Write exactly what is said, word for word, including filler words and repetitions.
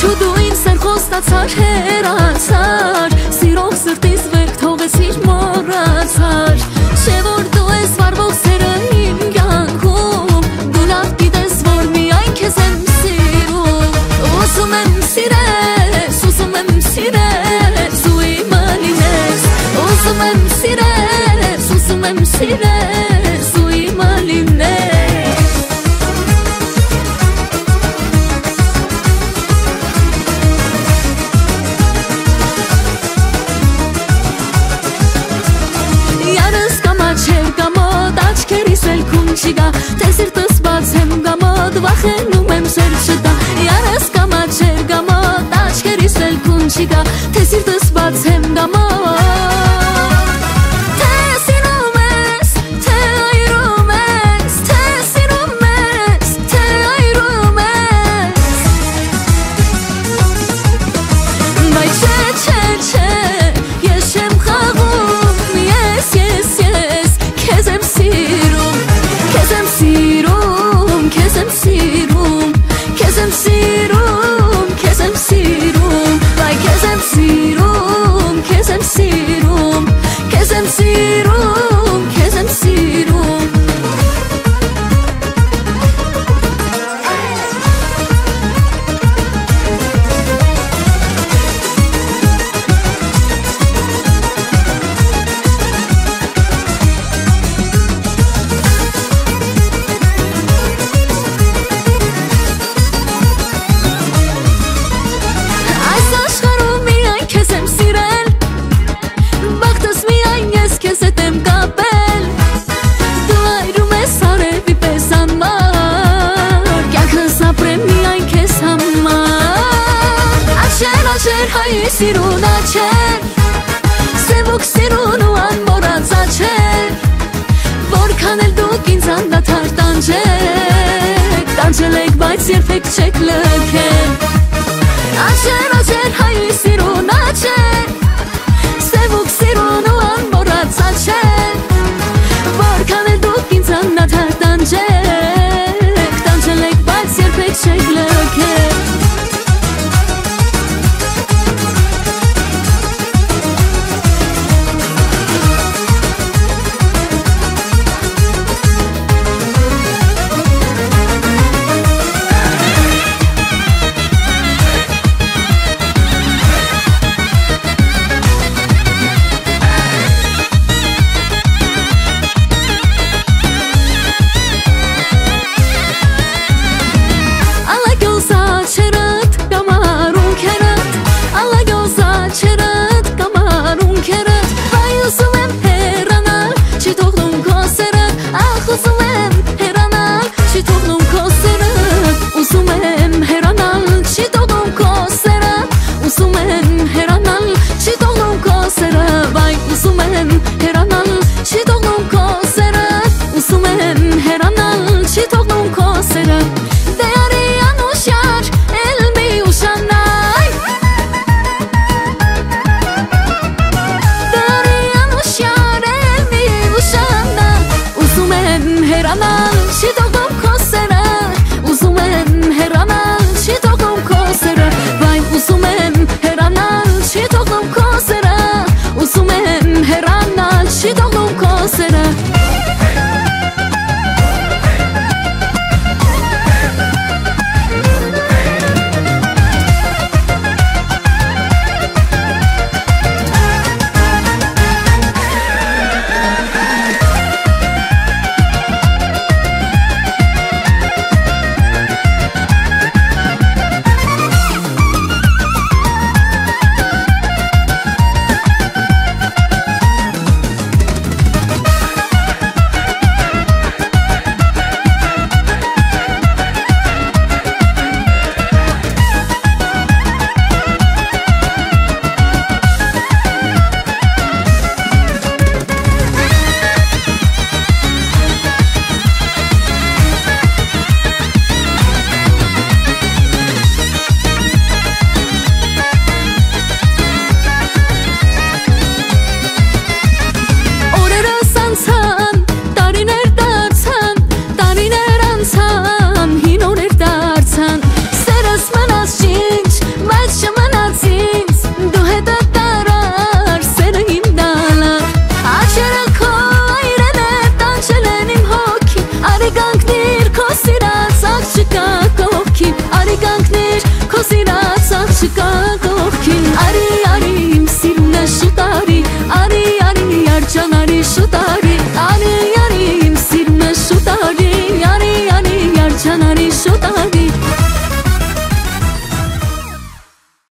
Ինչու դու ինձ սերխոստացար հերացար, սիրող սրտիս վերք թողես իր մոռացար։ Չէ որ դու ես վարվող սերը իմ կյանքում, դու լավ գիտես որ միայն քեզ եմ սիրում։ Ուզում եմ սիրես, ուզում եմ սիրես, ու իմը լինես։ Ուզում եմ սիրես, ուզում եմ սիրես, ու իմը լինես։ Չգա, թե սիրտս բաց եմ գամոտ, վախենում եմ սեր չտա։ Յարս կամա չեր գամոտ, աչքերիս էլ կուն չգա, թե սիրտս բաց եմ գամոտ։ Թե սիրում ես, թե այրում ես, թե սիրում ես, թե այրում ես։ Բայց չէ, չէ, չէ, ես չեմ խաղում, ես, ես, ես, քեզ եմ սիրում։ Քեզ եմ սիրում, քեզ եմ սիրում, քեզ եմ սիրում, քեզ եմ սիրում, վայ քեզ եմ սիրում, քեզ եմ սիրում, քեզ եմ սիրում, քեզ եմ սիրում։ Հայ սիրուն աչեր, սևոք սիրուն ու անմոռաց աչեր, որքան էլ դուք ինձ անդադար տանջեք, տանջել եք, բայց երբեք չեք լքել։